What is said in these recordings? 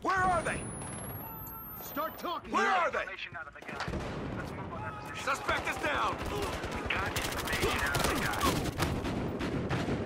Where are they? Start talking! Where are they? Information out of the guy. Let's move on that position. Suspect is down! We got information out of the guy.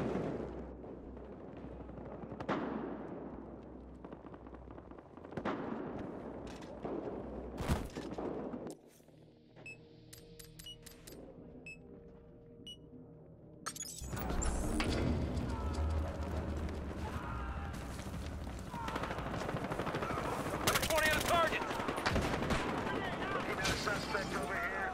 Number 20 on the target! Looking at a suspect over here.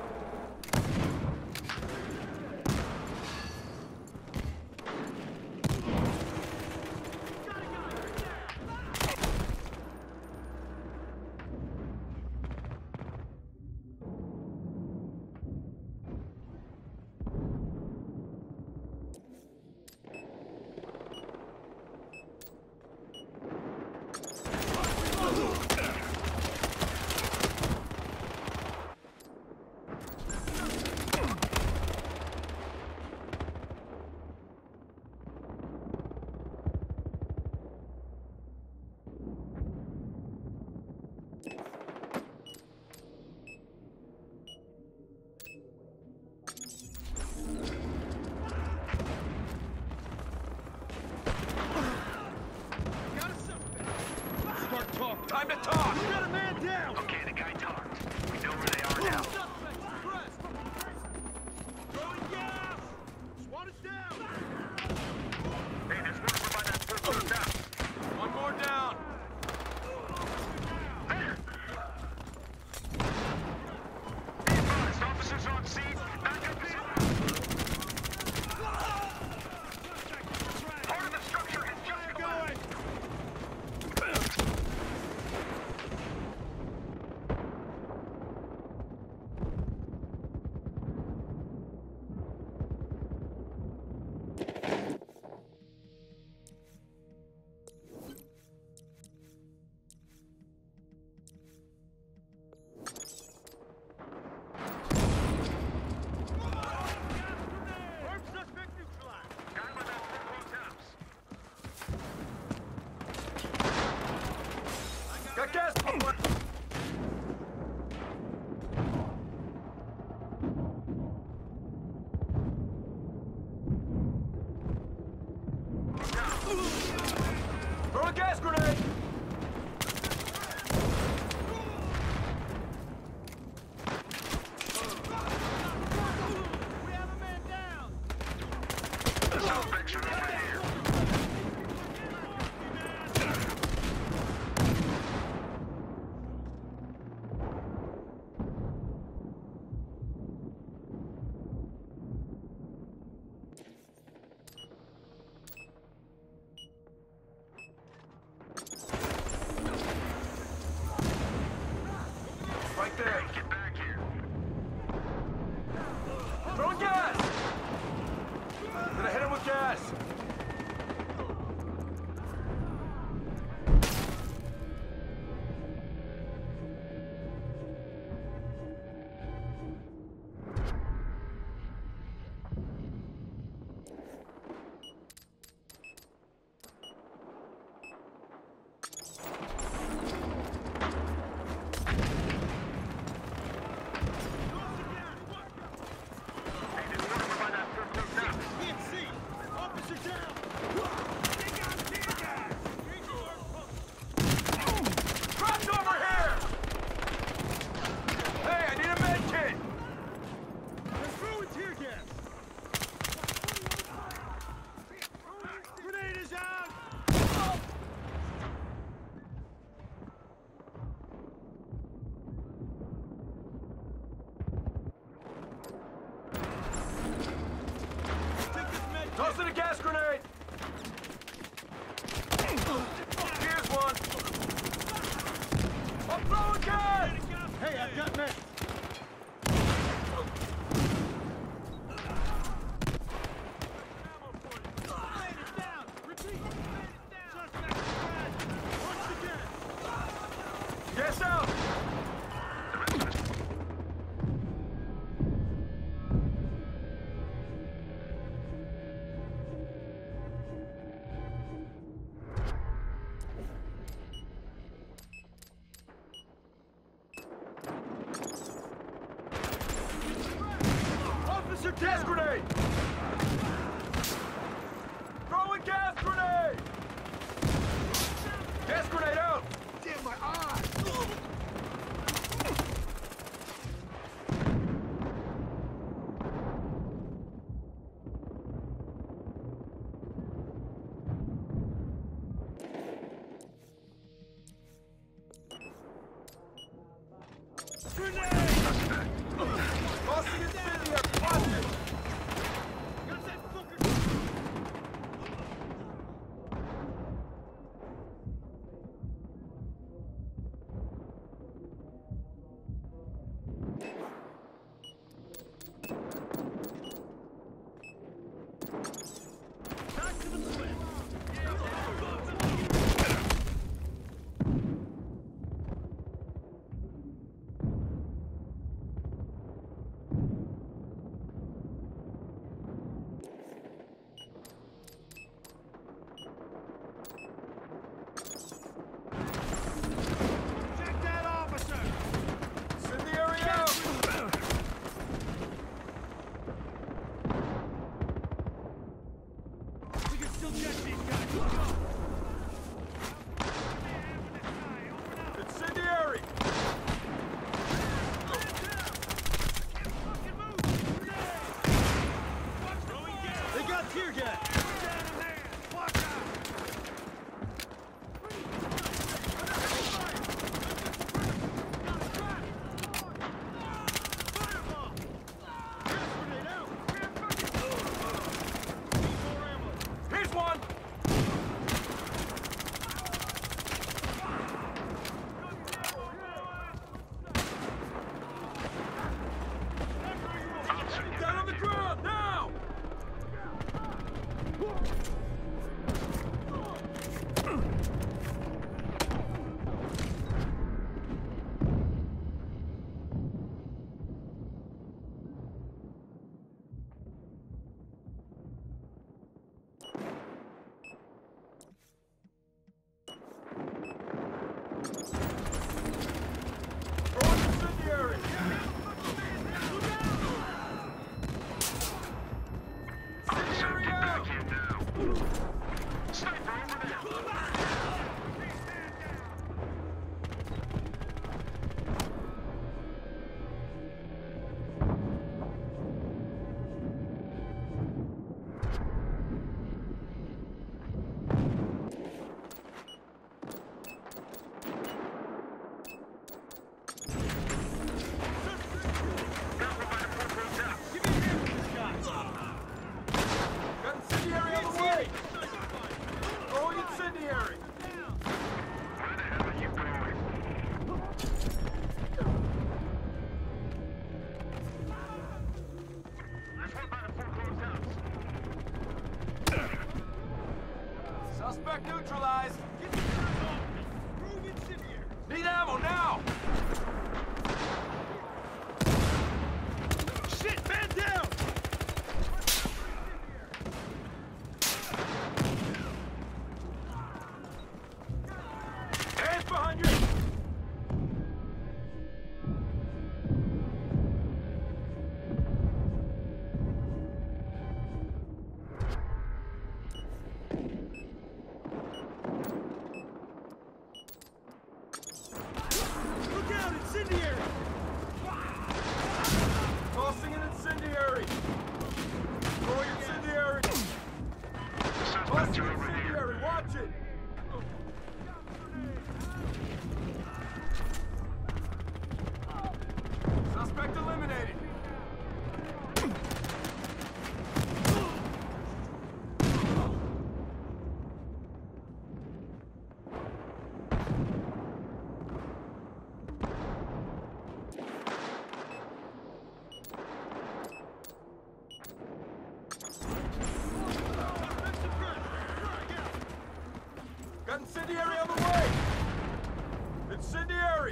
Start talking! Time to talk! You got a man down! Okay, the guy talked. We know where they are now. Suspect suppressed! Throwing gas! SWAT is down! Hey, there's one over by that football house. One more down! Be advised, officers on scene. Back up here. Part of the structure has just collapsed. Armed suspect neutralized! Guy by that football house. Got gas pump! Throw a gas grenade! We have a man down! The suspects are over here. Right there! Get back here. Throwing gas! Gonna hit him with gas! Hey, there's one over by that football house. PNC! Officer down! They got tear gas! Trapped over here! Hey, I need a med kit! They're throwing tear gas! Grenade is out! Take this med Toss in a gas grenade! Here's one! I'm throwing gas! Hey, I've got med! Grenade is down! Retreat! Grenade is down! Suspect suppressed! Once again! Gas out! Hey! Incendiary!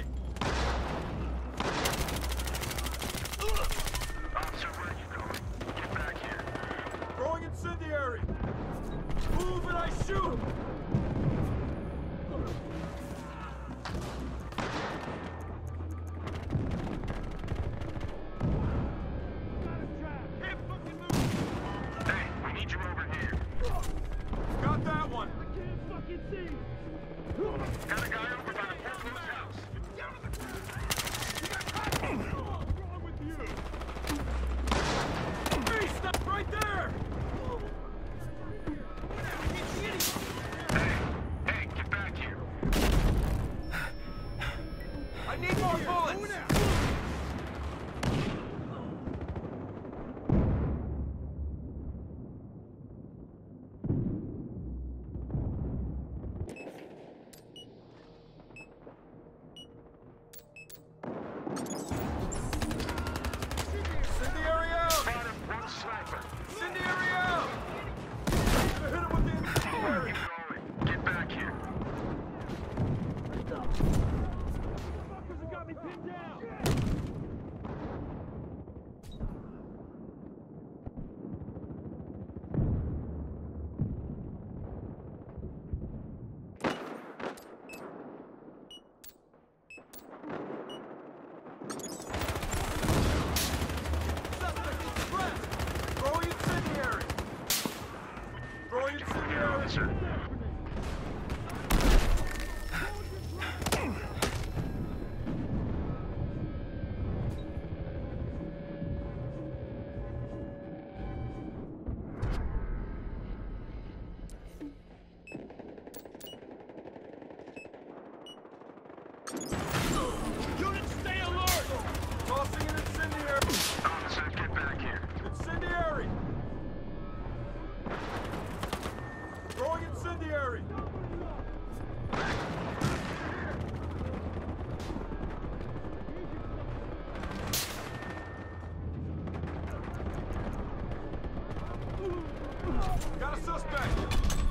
Officer, where are you going? Get back here. Throwing incendiary! Move and I shoot! Can't fucking move! Hey, we need you over here. Got that one! I can't fucking see! Got a guy over by the foreclosed house. What's wrong with you? Hey, stop right there! Hey, get back here. I need more bullets! Incendiary out! Spotted one sniper. Incendiary out! Gonna hit him with the incendiary! Keep going. Get back here. Fuckers have got me pinned down! Suspect is suppressed! Throwing incendiary! Throwing Here, incendiary! officer. Units, stay alert! Tossing an incendiary! Officer, get back here. Incendiary! Throwing incendiary! Got a suspect!